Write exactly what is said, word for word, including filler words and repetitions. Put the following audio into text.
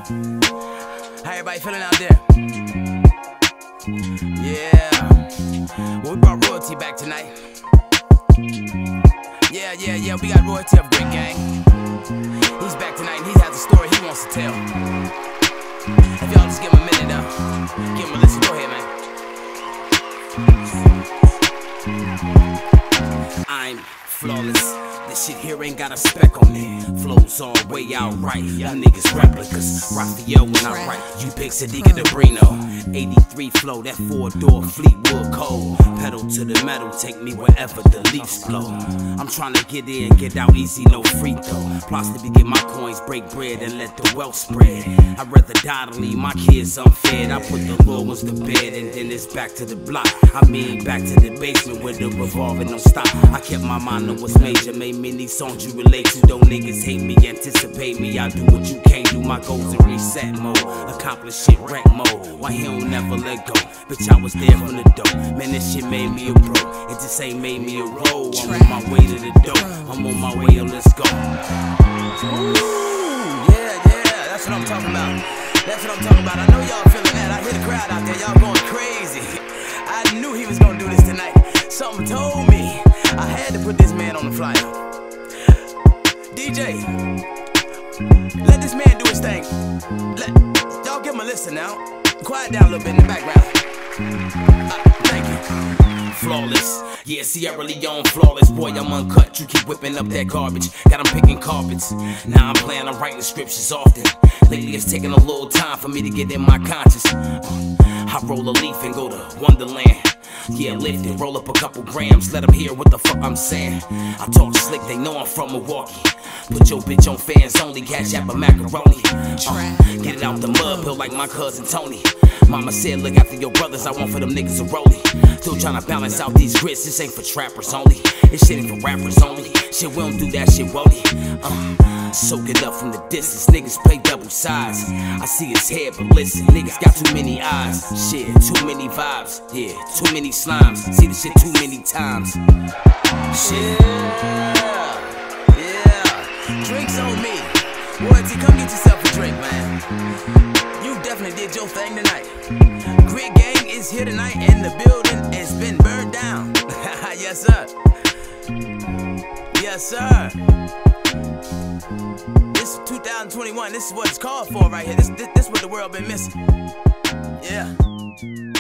How everybody feeling out there? Yeah. Well, we brought Royalty back tonight. Yeah, yeah, yeah, we got Royalty of Gritgang. He's back tonight and he has a story he wants to tell. If y'all just give him a minute now, give him a listen. Go ahead, man. I'm flawless. This shit here ain't got a speck on it. Flows all way out right. Y'all niggas replicas. Raphael when I write. You pick Sadiqa de Brino. eighty-three flow, that four-door Fleetwood Cole. Pedal to the metal, take me wherever the leaves blow. I'm trying to get in, get out easy, no free throw. Possibly get my coins, break bread, and let the wealth spread. I'd rather die than leave my kids unfed. I put the little ones to bed, and then it's back to the block. I mean, back to the basement where the revolving don't stop. I kept my mind on what's major, made many songs you relate to. Don't niggas hate me, anticipate me. I do what you can't do. My goals in reset mode, accomplish shit wreck mode. Why he don't never let go? Bitch, I was there from the dope. Man, this shit made me a pro. It just ain't made me a roll. I'm on my way to the dope. I'm on my way, yo, let's go. Ooh, yeah, yeah, that's what I'm talking about. That's what I'm talking about. I know y'all feeling that. I hear the crowd out there. Y'all going crazy. I knew he was gonna do this tonight. Something told me I had to put this man on the flyer. D J, let this man do his thing. Let y'all give him a listen now. Quiet down a little bit in the background. Uh, thank you. Flawless. Yeah, Sierra Leone, flawless. Boy, I'm uncut. You keep whipping up that garbage. Got them picking carpets. Now I'm planning on writing scriptures often. Lately it's taking a little time for me to get in my conscience. I roll a leaf and go to Wonderland. Yeah, lift it, roll up a couple grams, let them hear what the fuck I'm saying. I talk slick, they know I'm from Milwaukee. Put your bitch on fans only, cash app a macaroni. Uh, get it out the mud, built like my cousin Tony. Mama said, look after your brothers, I want for them niggas a rollie. Still tryna balance out these grits, this ain't for trappers only. This shit ain't for rappers only. Shit, we don't do that shit, rollie. Uh, soak it up from the distance, niggas play double sides. I see his head, but listen, niggas got too many eyes. Shit, too many vibes, yeah, too many slimes. See the shit too many times. Shit. Yeah, yeah. Drinks on me. Royalty, come get yourself a drink, man. You definitely did your thing tonight. Gritgang is here tonight, and the building has been burned down. Yes, sir. Yes, sir. This two thousand twenty-one, this is what it's called for right here. This, this, this is what the world been missing. Yeah.